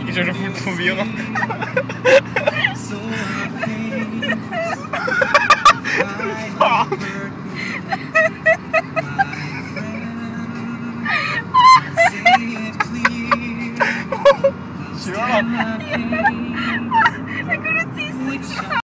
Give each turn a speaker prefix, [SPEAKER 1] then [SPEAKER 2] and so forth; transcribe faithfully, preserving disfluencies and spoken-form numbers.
[SPEAKER 1] 你这是不出名啊！操！行了。